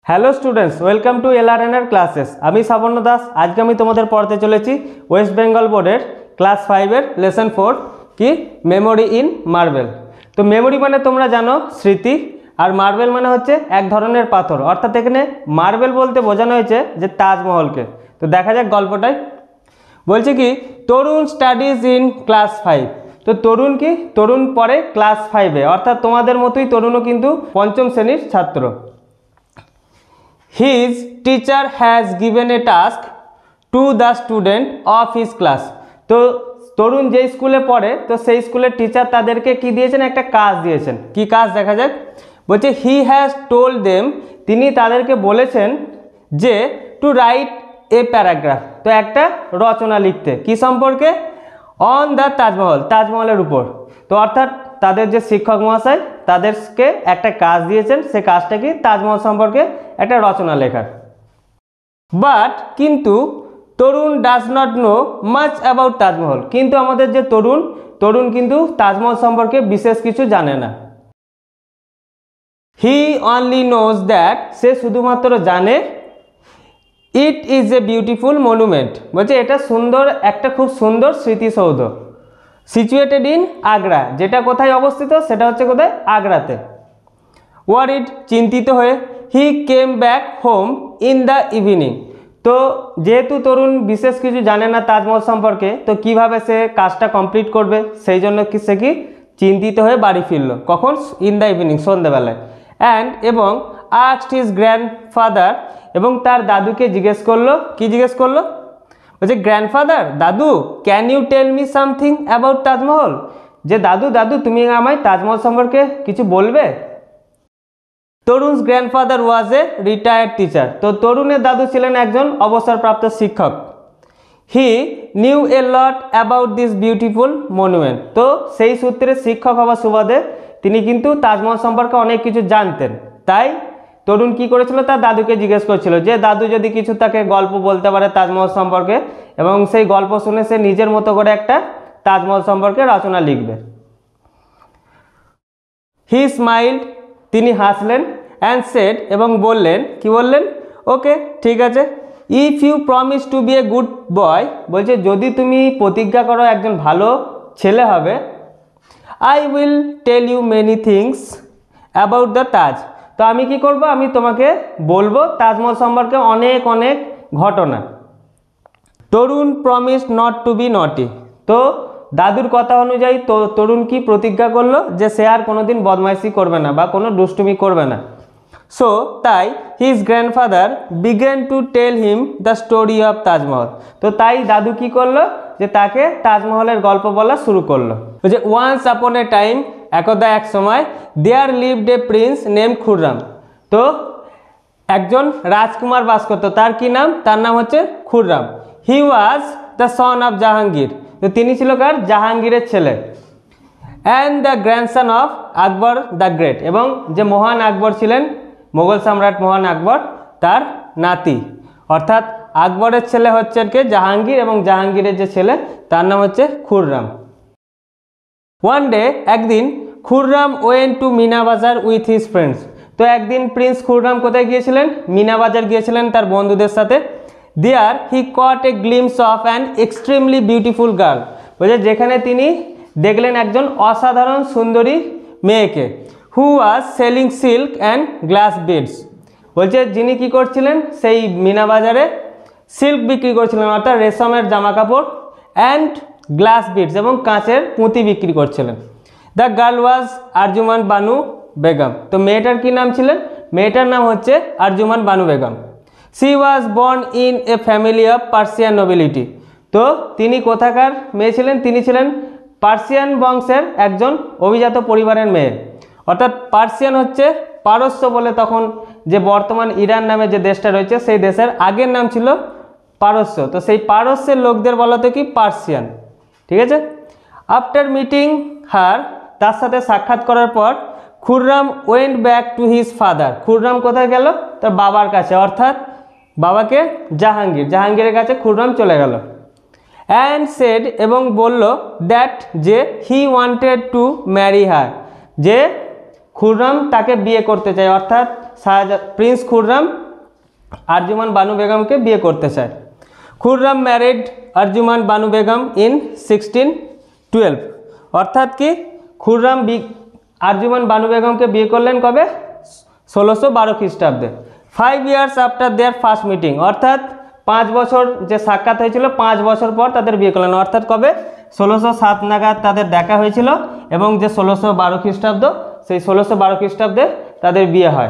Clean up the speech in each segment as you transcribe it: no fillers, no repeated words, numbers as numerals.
Hello students, welcome to LRNR classes. আমি সাবর্ণ দাস। আজকে আমি তোমাদের পড়াতে চলেছি ওয়েস্ট বেঙ্গল বোর্ডের ক্লাস 5-এর লেসন 4 কি মেমোরি ইন মার্বেল। তো মেমোরি মানে তোমরা জানো স্মৃতি, আর মার্বেল মানে হচ্ছে এক ধরনের পাথর। অর্থাৎ এখানে মার্বেল বলতে বোঝানো হয়েছে যে তাজমহলকে। তো দেখা যাক গল্পটাই। বলছে কি তরুণ স্টাডিজ ইন ক্লাস 5। তো তরুণ কি তরুণ পড়ে ক্লাস 5-এ, অর্থাৎ তোমাদের মতোই তরুণও কিন্তু পঞ্চম শ্রেণীর ছাত্র। His teacher has given a task to the student of his class। তো তরুণ যে স্কুলে পড়ে তো সেই স্কুলের টিচার তাদেরকে কি দিয়েছেন, একটা কাজ দিয়েছেন। কি কাজ দেখা যাক। বলছে হি হ্যাজ টোল্ড দেম, তিনি তাদেরকে বলেছেন যে টু রাইট এ প্যারাগ্রাফ, তো একটা রচনা লিখতে কি সম্পর্কে, অন দ্য তাজমহল, তাজমহলের উপর। তো অর্থাৎ তাদের যে শিক্ষক মহাশয় তাদেরকে একটা কাজ দিয়েছেন, সে কাজটা কি তাজমহল সম্পর্কে একটা রচনা লেখার। বাট কিন্তু Tarun does not know much about Taj Mahal, কিন্তু আমাদের যে তরুণ কিন্তু তাজমহল সম্পর্কে বিশেষ কিছু জানে না। হি অনলি নোজ দ্যাট, সে শুধুমাত্র জানে it is a beautiful monument, বলছে এটা সুন্দর, একটা খুব সুন্দর স্মৃতিসৌধ। সিচুয়েটেড ইন আগ্রা, যেটা কোথায় অবস্থিত, সেটা হচ্ছে কোথায়, আগ্রাতে। ওয়ারিড, চিন্তিত হয়ে, he came back home in the evening. তো যেহেতু তরুণ বিশেষ কিছু জানে না তাজমহল সম্পর্কে, তো কিভাবে সে কাজটা কমপ্লিট করবে, সেই জন্য কি সে কি চিন্তিত হয়ে বাড়ি ফিরল। কখন, ইন দ্য ইভিনিং, সন্ধ্যেবেলায়। অ্যান্ড এবং আস্কড হিজ গ্র্যান্ডফাদার, এবং তার দাদুকে জিজ্ঞেস করলো, কি জিজ্ঞেস করলো, বলছে গ্র্যান্ডফাদার, দাদু, can you tell me something about Taj Mahal, যে দাদু তুমি আমায় তাজমহল সম্পর্কে কিছু বলবে। Tarun's grandfather was a retired teacher, তো তরুণের দাদু ছিলেন একজন অবসরপ্রাপ্ত শিক্ষক। He knew a lot about this beautiful monument, তো সেই সূত্রে শিক্ষক হওয়ার সুবাদে তিনি কিন্তু তাজমহল সম্পর্কে অনেক কিছু জানতেন। তাই তরুণ কি করেছিল, তার দাদুকে জিজ্ঞেস করছিল যে দাদু যদি কিছু তাকে গল্প বলতে পারে তাজমহল সম্পর্কে, এবং সেই গল্প শুনে সে নিজের মতো করে একটা তাজমহল সম্পর্কে রচনা লিখবে। হি স্মাইল্ড, তিনি হাসলেন। অ্যান্ড সেড, এবং বললেন, কি বললেন, ওকে ঠিক আছে। If you promise to be a good boy, বলছে যদি তুমি প্রতিজ্ঞা করো একজন ভালো ছেলে হবে, I will tell you many things about the Taj, তো আমি কি করব, আমি তোমাকে বলবো তাজমহল সম্পর্কে অনেক অনেক ঘটনা। Tarun promise not to be naughty, তো দাদুর কথা অনুযায়ী তো তরুণ কি প্রতিজ্ঞা করলো যে সে আর কোনোদিন বদমাইশি করবে না বা কোনো দুষ্টুমি করবে না। সো তাই his grandfather began to tell him the story of Taj Mahal, তো তাই দাদু কি করলো, যে তাকে তাজমহলের গল্প বলা শুরু করলো। যে ওয়ান্স আপন এ টাইম, একদা এক সময়, there lived a prince name Khurram, তো একজন রাজকুমার বাস করতো, তার কি নাম, তার নাম হচ্ছে Khurram. He was the son of Jahangir, তো তিনি ছিল কার, জাহাঙ্গীরের ছেলে। And the grandson of Akbar the great, এবং যে মহান আকবর ছিলেন, মোগল সম্রাট মহান আকবর, তার নাতি। অর্থাৎ আকবরের ছেলে হচ্ছে কে, জাহাঙ্গীর, এবং জাহাঙ্গীরের যে ছেলে তার নাম হচ্ছে খুররাম। ওয়ান ডে, একদিন, খুররাম ওয়েন্ট টু মিনা বাজার উইথ হিজ ফ্রেন্ডস, তো একদিন প্রিন্স খুররাম কোথায় গিয়েছিলেন, মিনা বাজার গিয়েছিলেন তার বন্ধুদের সাথে। There he caught a glimpse of an extremely beautiful girl, বলছে যেখানে তিনি দেখলেন একজন অসাধারণ সুন্দরী মেয়েকে। Who was selling silk and glass beads, বলছে যিনি কি করছিলেন, সেই মিনা বাজারে সিল্ক বিক্রি করছিলেন, অর্থাৎ রেশমের জামা কাপড়, অ্যান্ড গ্লাস বিডস, এবং কাঁচের পুঁতি বিক্রি করছিলেন। The girl was Arjuman Banu Begum, তো মেয়েটার কি নাম ছিলেন, মেয়েটার নাম হচ্ছে Arjuman Banu Begum. She was born in a family of Persian nobility, তো তিনি কোথাকার মেয়ে ছিলেন, তিনি ছিলেন পার্সিয়ান বংশের একজন অভিজাত পরিবারের মেয়ে। অর্থাৎ পার্সিয়ান হচ্ছে পারস্য বলে, তখন যে বর্তমান ইরান নামে যে দেশটা রয়েছে সেই দেশের আগের নাম ছিল পারস্য, তো সেই পারস্যের লোকদের বলাতে কি পার্সিয়ান, ঠিক আছে। আফটার মিটিং হার, তার সাথে সাক্ষাৎ করার পর, Khurram went back to his father, Khurram কোথায় গেল, তার বাবার কাছে, অর্থাৎ বাবাকে জাহাঙ্গীরের কাছে খুররাম চলে গেল। অ্যান্ড সেড, এবং বলল দ্যাট, যে he wanted to marry her, যে খুররাম তাকে বিয়ে করতে চায়, অর্থাৎ প্রিন্স খুররাম আরজুমান বানু বেগমকে বিয়ে করতে চায়। খুররাম ম্যারিড আরজুমান বানু বেগম ইন 1612, অর্থাৎ কি খুররাম আরজুমান বানু বেগমকে বিয়ে করলেন কবে? 1612 খ্রিস্টাব্দে। 5 years after their first meeting, অর্থাৎ 5 বছর যে সাক্ষাৎ হয়েছিল 5 বছর পর তাদের বিয়ে করলেন, অর্থাৎ কবে? 1607 নাগাদ তাদের দেখা হয়েছিল এবং যে 1612 খ্রিস্টাব্দ, সেই 1612 খ্রিস্টাব্দে তাদের বিয়ে হয়।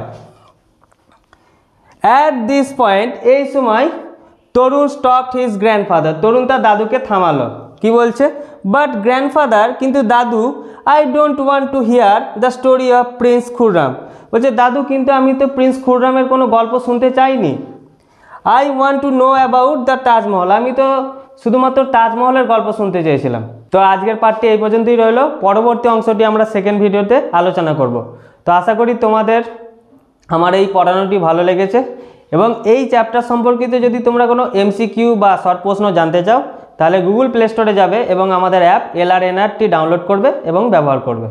অ্যাট দিস পয়েন্ট, এই সময় Tarun stopped his grandfather, Tarun তার দাদুকে থামালো। কি বলছে? বাট গ্র্যান্ডফাদার, কিন্তু দাদু, I don't want to hear the story of prince Khurram, বলছে দাদু কিন্তু আমি তো প্রিন্স খুররামের কোনো গল্প শুনতে চাইনি। I want to know about the Taj Mahal, আমি তো শুধুমাত্র তাজমহলের গল্প শুনতে চেয়েছিলাম। তো আজকের পার্টটি এই পর্যন্তই রইল, পরবর্তী অংশটি আমরা সেকেন্ড ভিডিওতে আলোচনা করব। তো আশা করি তোমাদের আমার এই পড়ানোটি ভালো লেগেছে এবং এই চ্যাপ্টার সম্পর্কিত যদি তোমরা কোনো এমসিকিউ বা শর্ট প্রশ্ন জানতে চাও তাহলে গুগল প্লে স্টোরে যাবে এবং আমাদের অ্যাপ LRNRT ডাউনলোড করবে এবং ব্যবহার করবে।